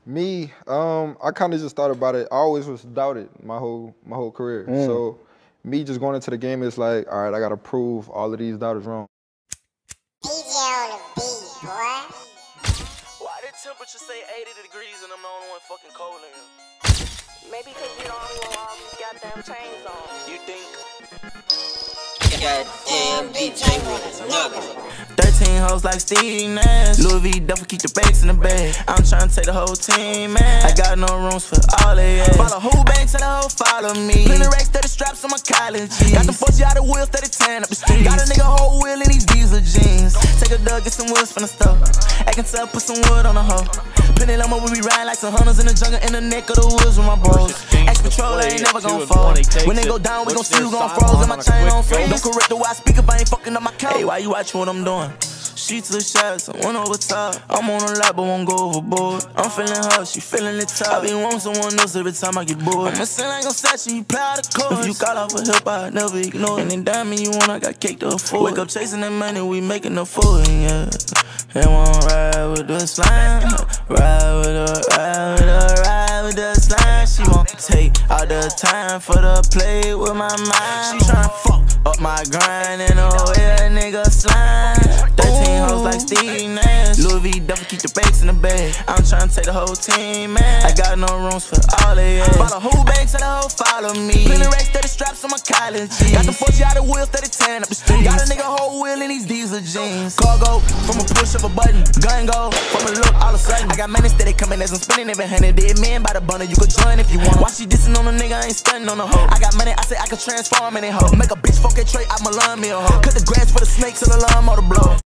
Me, I kind of just thought about it. I always was doubted my whole career. So me just going into the game is like, all right, I gotta prove all of these doubters wrong. DJ on the beat, boy. Why did temperature say 80 degrees and I'm the only one fucking cold in here? Maybe because you the only one with all these goddamn chains on. You think? Goddamn DJ with a nugget. 13 hoes like Steve Nash. Louis V duffel, keep the bags in the bag. I'm trying to take the whole team, man. I got no rooms for all they ass. Follow who bank, tell the hoe follow me. Plenty racks, 30 straps on my college jeans. Got them 40 out of wheels, 30 tan up the street. Got a nigga whole wheel in these diesel jeans. Take a dug, get some wheels from the stove. Acting tough, put some wood on the hoe. Plenty limo, we be riding like some hunters in the jungle, in the neck of the woods with my bros. X Patrol, I ain't never gon' fall. When they go down, we gon' see who gon' froze. And my chain on freeze. Don't correct the way I speak if I ain't fucking up my count. Hey, why you watching what I'm doing? She took shots, I went over top. I'm on a lot, but won't go overboard. I'm feeling her, she feeling the top. I be wanting someone else every time I get bored. I'm a sin like I'm satching, you plow the course. If you call out for help, I never ignore it. And then diamond you want, I got cake to afford. Wake up chasing that money, we making a fool, yeah. They won't ride with the slime. Ride with her, ride with her, ride with the slime. She won't take all the time for the play with my mind. She tryna fuck up my grind and oh yeah, nigga slime. 13 hoes like Steve Nash. Louis V duffel, keep the bags in the bag. I'm tryna take the whole team, man. I got no rooms for all they ass. Follow who bank, tell the hoe follow me. Plenty racks, 30 straps on my college jeans. Got them 40 out of wheels, 30 tan up the street. Got a nigga whole wheel in these diesel jeans. Cargo from a push of a button. Gun go from a look all of a sudden. I got money steady coming as I'm spinning every hundred. Dead man by the bundle, you could join if you want. Why she dissing on a nigga, I ain't stunning on a hoe. I got money, I say I could transform in a hoe. Make a bitch fuck a trait, I'ma learn me a hoe. Cut the grass for the snakes till the lawnmower blow.